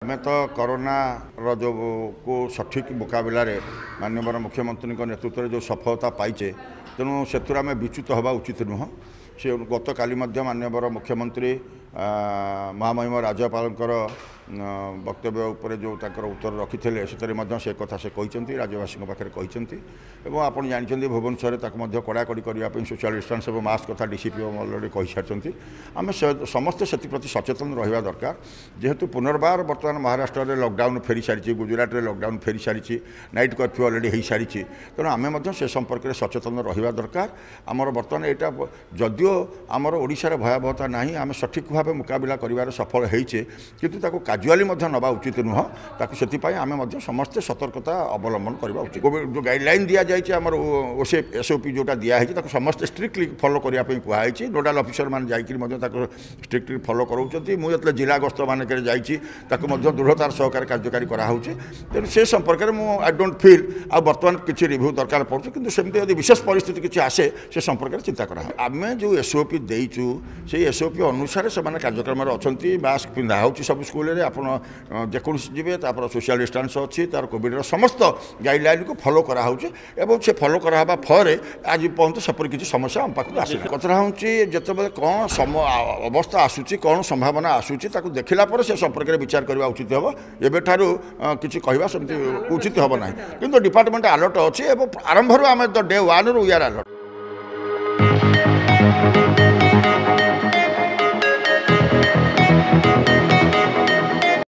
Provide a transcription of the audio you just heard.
आम तो कोरोना जो को सठिक मुकाबला माननीय मुख्यमंत्री नेतृत्व में जो सफलता पाइचे तेणु से आम विच्युत हवा उचित नुह से गत काली माननीय मुख्यमंत्री महामहिम राज्यपाल वक्तव्य उपर जो उत्तर रखी से कथा से कहते राज्यवासी पाखे कहते आप जानते भुवनेश्वर कड़ाकड़ी करने सोशल डिस्टेंस और मास्क कथा डीसीपी अलरेडी कही सारी आम समस्ते से सचेतन रहा दरकार जेहेतु पुनर्बार बर्तमान महाराष्ट्र में लॉकडाउन फेरी सारी गुजरात में लॉकडाउन फेरी सारी नाइट कर्फ्यू अलरेडी हो सारी तेणु आम से संपर्क में सचेतन रहा दरकार आमर बर्तमान यहाँ जदिओ आमर ओडिशार भयावहता ना आम सठिक भाव मुकाबला कर सफल होइचे किंतु ताको काजुआली नवा उचित नुह ताकू से आम समस्ते सतर्कता अवलंबन करवा उचित जो गाइडलाइन दि जाए आम एसओपी जोटा दिखाई समस्त स्ट्रिक्टली फॉलो करने कहुई नोडाल ऑफिसर मैंने जाकर स्ट्रिक्टली फॉलो कराऊँ मुझे जिला गस्त मानक दृढ़तार सहकार कार्यकारी कराऊँगी तेणु से संपर्क में आई डोंट फील आ बर्तमान किसी रिव्यू दरकार पड़े कि सेमती यदि विशेष परिस्थिति किसी आसे से संपर्क में चिंता करा आम जो एसओपी देचु से एसओपी अनुसार से कार्यक्रम अच्छा मास्क पिंधा हो सब स्कूल में आप जी सोशल डिस्टेंस अच्छी तार कोविड समस्त गाइडलाइन को फॉलो कराऊँचे से फॉलो करावा फल आज पर्यटन सेपरी किसी समस्या आम पाक आस कथा हूँ जिते कौन अवस्था आसूँ कौन संभावना आसूँ देखला से संपर्क में विचार करने उचित हम एवं किसी कहवा सेमती उचित हम ना कि डिपार्टमेंट अलर्ट अच्छी आरंभ आम the day one we are alert.